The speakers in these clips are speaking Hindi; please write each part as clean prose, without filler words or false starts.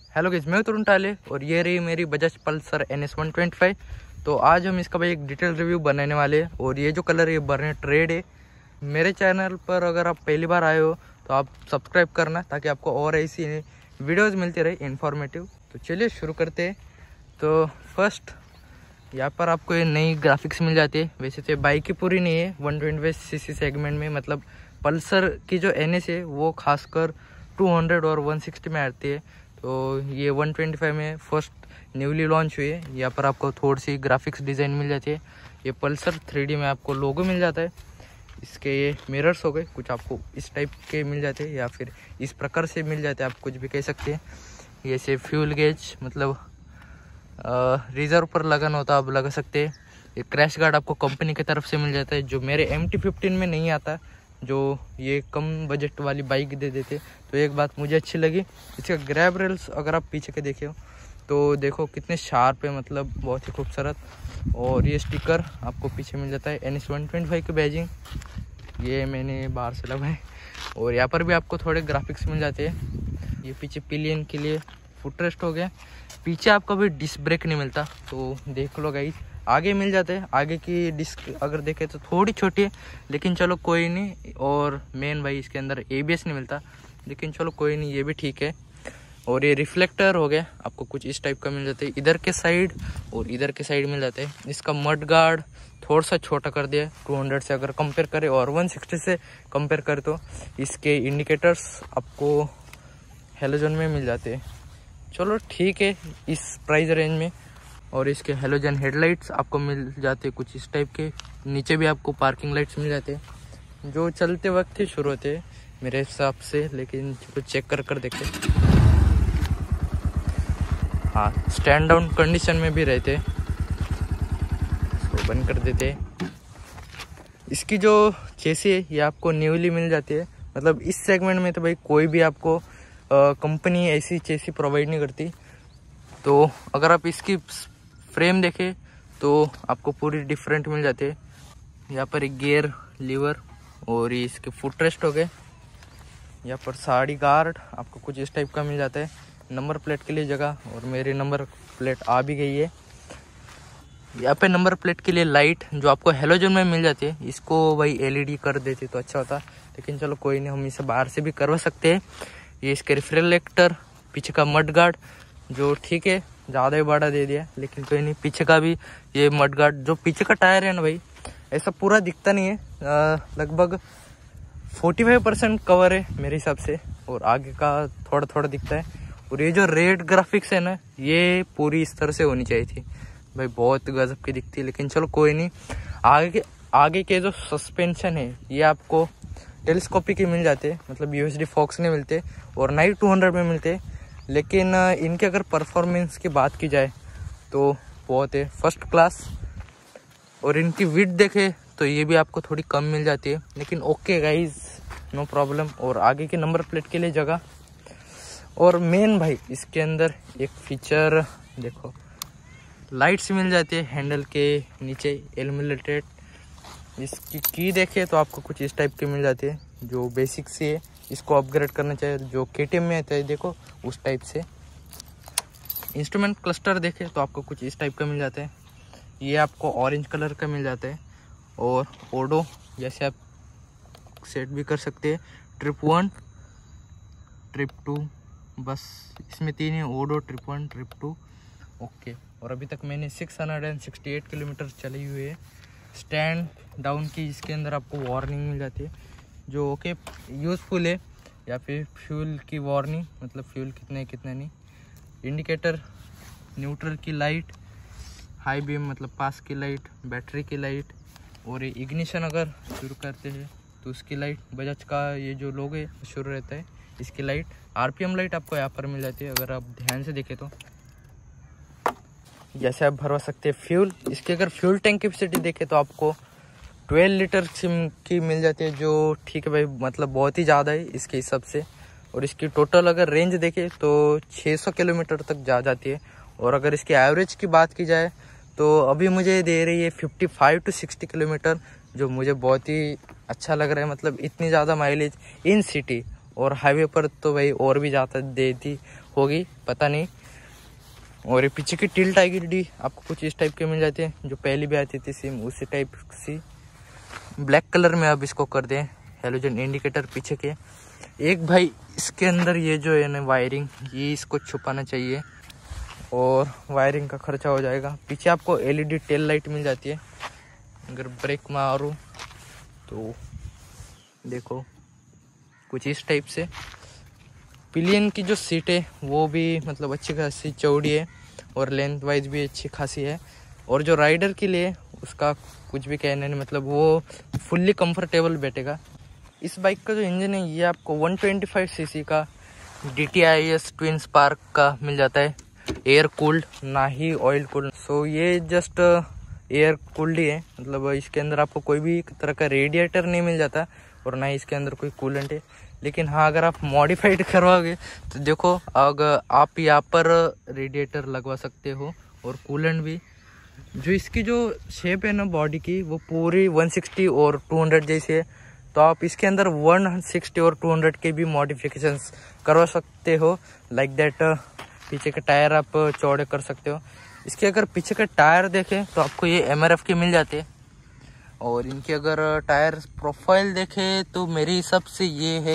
हेलो गाइस, मैं तरुण टाले और ये रही मेरी बजाज पल्सर NS 125। तो आज हम इसका भाई एक डिटेल रिव्यू बनाने वाले हैं। और ये जो कलर है ये बर्नेट रेड है। मेरे चैनल पर अगर आप पहली बार आए हो तो आप सब्सक्राइब करना ताकि आपको और ऐसी वीडियोस मिलती रहे इन्फॉर्मेटिव। तो चलिए शुरू करते हैं। तो फर्स्ट यहाँ पर आपको ये नई ग्राफिक्स मिल जाती है। वैसे तो बाइक की पूरी नहीं है, 125cc सेगमेंट में, मतलब पल्सर की जो NS है वो खासकर 200 और 160 में आती है। तो ये 125 में फर्स्ट न्यूली लॉन्च हुई है। यहाँ पर आपको थोड़ी सी ग्राफिक्स डिज़ाइन मिल जाती है। ये पल्सर 3D में आपको लोगो मिल जाता है। इसके ये मिरर्स हो गए, कुछ आपको इस टाइप के मिल जाते हैं या फिर इस प्रकार से मिल जाते हैं, आप कुछ भी कह सकते हैं। ये से फ्यूल गेज, मतलब रिजर्व पर लगाना होता आप लगा सकते हैं। ये क्रैश गार्ड आपको कंपनी की तरफ से मिल जाता है, जो मेरे MT-15 में नहीं आता, जो ये कम बजट वाली बाइक दे देते। तो एक बात मुझे अच्छी लगी, इसका ग्रैब रेल्स अगर आप पीछे के देखे हो तो देखो कितने शार्प है, मतलब बहुत ही खूबसूरत। और ये स्टिकर आपको पीछे मिल जाता है NS 125 की बैजिंग, ये मैंने बाहर से लगाए। और यहाँ पर भी आपको थोड़े ग्राफिक्स मिल जाते हैं। ये पीछे पिलियन के लिए फुटरेस्ट हो गया। पीछे आपको भी डिस्क ब्रेक नहीं मिलता, तो देख लो गाइस। आगे मिल जाते हैं, आगे की डिस्क अगर देखें तो थोड़ी छोटी है, लेकिन चलो कोई नहीं। और मेन भाई इसके अंदर ABS नहीं मिलता, लेकिन चलो कोई नहीं, ये भी ठीक है। और ये रिफ्लेक्टर हो गया, आपको कुछ इस टाइप का मिल जाता है, इधर के साइड और इधर के साइड मिल जाते हैं। इसका मड गार्ड थोड़ा सा छोटा कर दिया 200 से अगर कंपेयर करें, और 160 से कंपेयर करें तो इसके इंडिकेटर्स आपको हेलोजन में मिल जाते हैं। चलो ठीक है इस प्राइस रेंज में। और इसके हेलोजन हेडलाइट्स आपको मिल जाते हैं कुछ इस टाइप के। नीचे भी आपको पार्किंग लाइट्स मिल जाते हैं, जो चलते वक्त ही शुरू होते हैं मेरे हिसाब से, लेकिन चलो चेक कर देखते हैं। हाँ, स्टैंड डाउन कंडीशन में भी रहते हैं, इसको बंद कर देते हैं। इसकी जो चेसी है ये आपको न्यूली मिल जाती है, मतलब इस सेगमेंट में तो भाई कोई भी आपको कंपनी ऐसी चेसी प्रोवाइड नहीं करती। तो अगर आप इसकी फ्रेम देखें तो आपको पूरी डिफरेंट मिल जाती है। यहाँ पर एक गियर लीवर और ये इसके फुटरेस्ट हो गए। यहाँ पर साड़ी गार्ड आपको कुछ इस टाइप का मिल जाता है, नंबर प्लेट के लिए जगह, और मेरी नंबर प्लेट आ भी गई है। यहाँ पे नंबर प्लेट के लिए लाइट जो आपको हेलोजन में मिल जाती है, इसको भाई LED कर देती तो अच्छा होता, लेकिन चलो कोई नहीं, हम इसे बाहर से भी करवा सकते हैं। ये इसके रिफ्लेक्टर, पीछे का मड गार्ड जो ठीक है ज़्यादा ही बड़ा दे दिया, लेकिन कोई नहीं। पीछे का भी ये मड गार्ड, जो पीछे का टायर है ना भाई, ऐसा पूरा दिखता नहीं है, लगभग 45% कवर है मेरे हिसाब से, और आगे का थोड़ा थोड़ा दिखता है। और ये जो रेड ग्राफिक्स है ना, ये पूरी इस तरह से होनी चाहिए थी भाई, बहुत गजब की दिखती है, लेकिन चलो कोई नहीं। आगे के जो सस्पेंशन है ये आपको टेलीस्कोपिक ही मिल जाते हैं, मतलब USD फॉक्स नहीं मिलते और ना ही 200 में मिलते। लेकिन इनके अगर परफॉर्मेंस की बात की जाए तो बहुत है फर्स्ट क्लास। और इनकी विड्थ देखे तो ये भी आपको थोड़ी कम मिल जाती है, लेकिन ओके गाइज, नो प्रॉब्लम। और आगे के नंबर प्लेट के लिए जगह। और मेन भाई इसके अंदर एक फीचर देखो, लाइट्स मिल जाती है हैंडल के नीचे इल्यूमिनेटेड। इसकी की देखे तो आपको कुछ इस टाइप की मिल जाती है, जो बेसिक से है। इसको अपग्रेड करना चाहिए, जो KTM में आता है देखो उस टाइप से। इंस्ट्रूमेंट क्लस्टर देखे तो आपको कुछ इस टाइप का मिल जाता है, ये आपको ऑरेंज कलर का मिल जाता है। और ओडो जैसे आप सेट भी कर सकते हैं, ट्रिप 1 ट्रिप 2, बस इसमें 3 है, ओडो, ट्रिप 1 ट्रिप 2, ओके। और अभी तक मैंने 668 किलोमीटर चली हुई है। स्टैंड डाउन की इसके अंदर आपको वार्निंग मिल जाती है, जो ओके यूज़फुल है। या फिर फ्यूल की वार्निंग, मतलब फ्यूल कितना है कितना नहीं। इंडिकेटर, न्यूट्रल की लाइट, हाई बीम मतलब पास की लाइट, बैटरी की लाइट, और ये इग्निशन अगर शुरू करते हैं तो उसकी लाइट, बजाज का ये जो लोगो है शुरू रहता है इसकी लाइट। RPM लाइट आपको यहाँ पर मिल जाती है, अगर आप ध्यान से देखें तो जैसे आप भरवा सकते हैं फ्यूल। इसके अगर फ्यूल टैंक कैपेसिटी देखें तो आपको 12 लीटर की मिल जाती है, जो ठीक है भाई, मतलब बहुत ही ज़्यादा है इसके हिसाब से। और इसकी टोटल अगर रेंज देखें तो 600 किलोमीटर तक जा जाती है। और अगर इसकी एवरेज की बात की जाए तो अभी मुझे दे रही है 55 to 60 किलोमीटर, जो मुझे बहुत ही अच्छा लग रहा है, मतलब इतनी ज़्यादा माइलेज इन सिटी। और हाईवे पर तो भाई और भी ज़्यादा देती होगी, पता नहीं। और ये पीछे की टिल्ट आएगी आपको कुछ इस टाइप के मिल जाते हैं, जो पहले भी आती थी सेम उसी टाइप सी। ब्लैक कलर में अब इसको कर दें हेलोजन इंडिकेटर पीछे के। एक भाई इसके अंदर ये जो है ना वायरिंग, ये इसको छुपाना चाहिए और वायरिंग का खर्चा हो जाएगा। पीछे आपको एलईडी टेल लाइट मिल जाती है। अगर ब्रेक मारूँ तो देखो कुछ इस टाइप से। पिलियन की जो सीट है वो भी मतलब अच्छी खासी चौड़ी है और लेंथ वाइज भी अच्छी खासी है। और जो राइडर के लिए उसका कुछ भी कहना नहीं, मतलब वो फुल्ली कंफर्टेबल बैठेगा। इस बाइक का जो इंजन है ये आपको 125 सीसी का DTIS ट्विन स्पार्क का मिल जाता है, एयर कूल्ड ना ही ऑयल कूल्ड। सो ये जस्ट एयर कूल्ड ही है, मतलब इसके अंदर आपको कोई भी तरह का रेडिएटर नहीं मिल जाता और ना ही इसके अंदर कोई कूलेंट है। लेकिन हाँ, अगर आप मॉडिफाइड करवाओगे तो देखो, अगर आप यहाँ पर रेडिएटर लगवा सकते हो और कूलेंट भी। जो इसकी जो शेप है ना बॉडी की, वो पूरी 160 और 200 जैसी है। तो आप इसके अंदर 160 और 200 के भी मॉडिफिकेशंस करवा सकते हो, लाइक दैट। पीछे के टायर आप चौड़े कर सकते हो। इसके अगर पीछे के टायर देखें तो आपको ये MRF के मिल जाते हैं। और इनके अगर टायर प्रोफाइल देखें तो मेरे हिसाब से ये है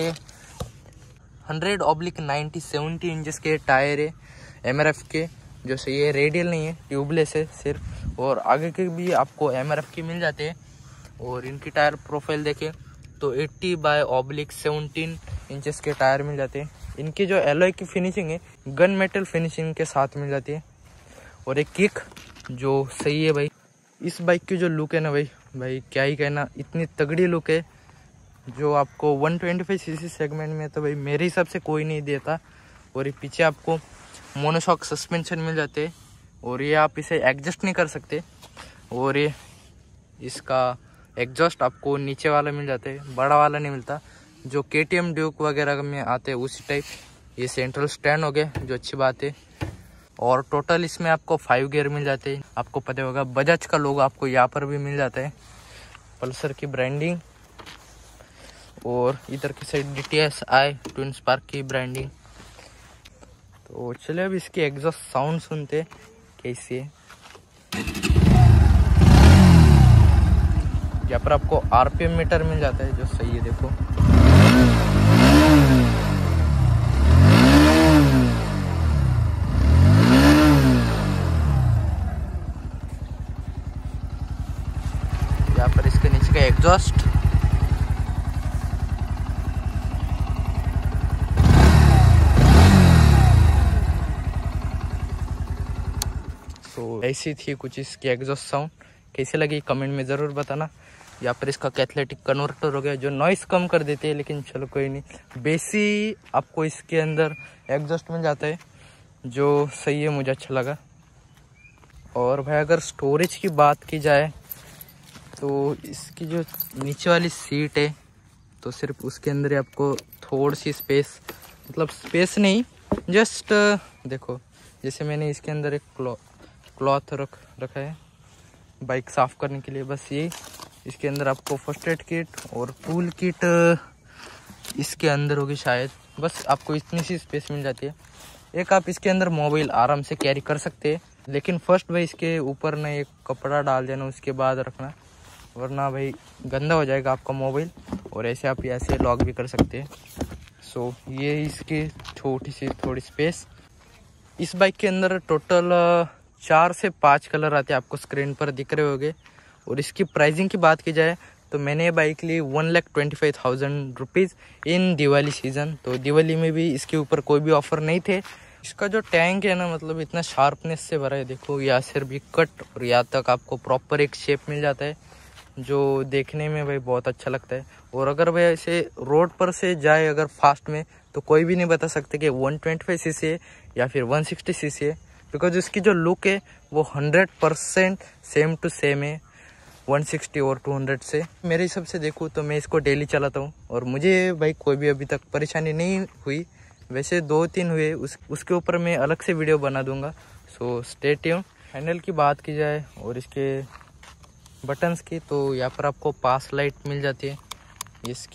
100/90 70 इंचेस के टायर है MRF के, जो सही है। रेडियल नहीं है, ट्यूबलेस है सिर्फ। और आगे के भी आपको MRF के मिल जाते हैं। और इनकी टायर प्रोफाइल देखें तो 80/17 इंचेस के टायर मिल जाते हैं। इनकी जो एलॉय की फिनिशिंग है गन मेटल फिनिशिंग के साथ मिल जाती है। और एक किक जो सही है भाई। इस बाइक की जो लुक है ना भाई क्या ही कहना, इतनी तगड़ी लुक है जो आपको 125 सीसी सेगमेंट में तो भाई मेरे हिसाब से कोई नहीं देता। और ये पीछे आपको मोनोशॉक सस्पेंशन मिल जाते हैं और ये आप इसे एडजस्ट नहीं कर सकते। और ये इसका एग्जॉस्ट आपको नीचे वाला मिल जाता है, बड़ा वाला नहीं मिलता जो KTM ड्यूक वगैरह में आते हैं उसी टाइप। ये सेंट्रल स्टैंड हो गया, जो अच्छी बात है। और टोटल इसमें आपको 5 गियर मिल जाते हैं। आपको पता होगा बजाज का लोगो आपको यहाँ पर भी मिल जाता है, पल्सर की ब्रांडिंग। और इधर की साइड DTSI ट्विन स्पार्क की ब्रांडिंग। तो चलिए अब इसकी एग्जॉस्ट साउंड सुनते कैसी है। यहाँ पर आपको RPM मीटर मिल जाता है, जो सही है। देखो यहाँ पर इसके नीचे का एग्जॉस्ट। तो ऐसी थी कुछ इसकी एग्जॉस्ट साउंड। कैसी लगी कमेंट में ज़रूर बताना। यहाँ पर इसका कैथलेटिक कन्वर्टर हो गया जो नॉइस कम कर देते हैं, लेकिन चलो कोई नहीं। बेसी आपको इसके अंदर एग्जॉस्ट मिल जाता है, जो सही है, मुझे अच्छा लगा। और भाई अगर स्टोरेज की बात की जाए तो इसकी जो नीचे वाली सीट है तो सिर्फ उसके अंदर ही आपको थोड़ी सी स्पेस, मतलब स्पेस नहीं, जस्ट देखो जैसे मैंने इसके अंदर एक क्लॉथ रखा है बाइक साफ़ करने के लिए, बस ये। इसके अंदर आपको फर्स्ट एड किट और टूल किट इसके अंदर होगी शायद, बस आपको इतनी सी स्पेस मिल जाती है। एक आप इसके अंदर मोबाइल आराम से कैरी कर सकते हैं, लेकिन फर्स्ट भाई इसके ऊपर ना एक कपड़ा डाल देना, उसके बाद रखना, वरना भाई गंदा हो जाएगा आपका मोबाइल। और ऐसे आप ऐसे लॉक भी कर सकते हैं। सो ये इसकी छोटी सी थोड़ी स्पेस। इस बाइक के अंदर टोटल 4 से 5 कलर आते हैं, आपको स्क्रीन पर दिख रहे होंगे। और इसकी प्राइसिंग की बात की जाए तो मैंने ये बाइक ली 1,25,000 रुपीज़ इन दिवाली सीज़न। तो दिवाली में भी इसके ऊपर कोई भी ऑफ़र नहीं थे। इसका जो टैंक है ना, मतलब इतना शार्पनेस से भरा है। देखो यहाँ से भी कट और यहाँ तक आपको प्रॉपर एक शेप मिल जाता है, जो देखने में भाई बहुत अच्छा लगता है। और अगर भाई ऐसे रोड पर से जाए अगर फास्ट में, तो कोई भी नहीं बता सकते कि 125 सीसी है या फिर 160 सीसी है, बिकॉज इसकी जो लुक है वो 100% सेम टू सेम है 160 और 200 से। मेरे हिसाब से देखूँ तो मैं इसको डेली चलाता हूँ और मुझे भाई कोई भी अभी तक परेशानी नहीं हुई। वैसे 2-3 हुए, उसके ऊपर मैं अलग से वीडियो बना दूंगा। So stay tune. हैंडल की बात की जाए और इसके बटन्स की, तो यहाँ पर आपको पास लाइट मिल जाती है। इसके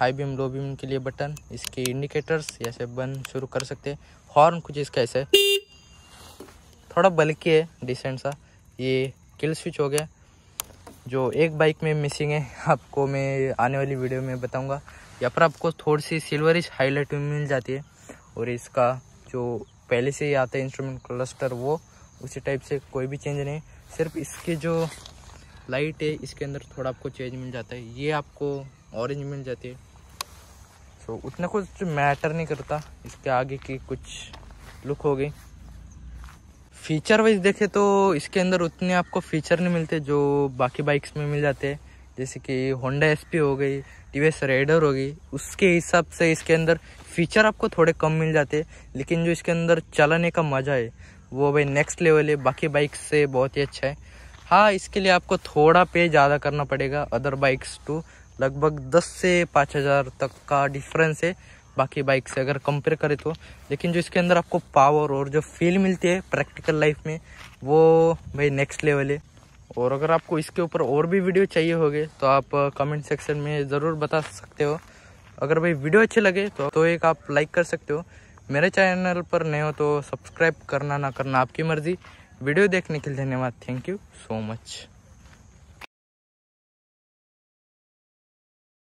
हाई बीम लो बीम के लिए बटन, इसके इंडिकेटर्स ऐसे बंद शुरू कर सकते हैं। हॉर्न कुछ इसका ऐसे थोड़ा बल्कि है, डिसेंट सा। ये किल स्विच हो गया, जो एक बाइक में मिसिंग है, आपको मैं आने वाली वीडियो में बताऊंगा। यहाँ पर आपको थोड़ी सी सिल्वरिश हाईलाइट मिल जाती है, और इसका जो पहले से ही आता है इंस्ट्रूमेंट क्लस्टर वो उसी टाइप से, कोई भी चेंज नहीं। सिर्फ इसकी जो लाइट है इसके अंदर थोड़ा आपको चेंज मिल जाता है, ये आपको ऑरेंज मिल जाती है। सो उतना कुछ मैटर नहीं करता। इसके आगे की कुछ लुक हो गई। फीचर वाइज देखे तो इसके अंदर उतने आपको फीचर नहीं मिलते जो बाकी बाइक्स में मिल जाते हैं, जैसे कि होंडा एसपी हो गई, टीवीएस राइडर हो गई। उसके हिसाब से इसके अंदर फीचर आपको थोड़े कम मिल जाते हैं, लेकिन जो इसके अंदर चलाने का मज़ा है वो भाई नेक्स्ट लेवल है, बाकी बाइक्स से बहुत ही अच्छा है। हाँ, इसके लिए आपको थोड़ा पे ज़्यादा करना पड़ेगा अदर बाइक्स टू, लगभग 10 से 5,000 तक का डिफरेंस है बाकी बाइक से अगर कंपेयर करें तो। लेकिन जो इसके अंदर आपको पावर और जो फील मिलती है प्रैक्टिकल लाइफ में वो भाई नेक्स्ट लेवल है। और अगर आपको इसके ऊपर और भी वीडियो चाहिए होगे तो आप कमेंट सेक्शन में ज़रूर बता सकते हो। अगर भाई वीडियो अच्छे लगे तो एक आप लाइक कर सकते हो। मेरे चैनल पर नए हो तो सब्सक्राइब करना ना करना आपकी मर्ज़ी। वीडियो देखने के लिए धन्यवाद। Thank you so much.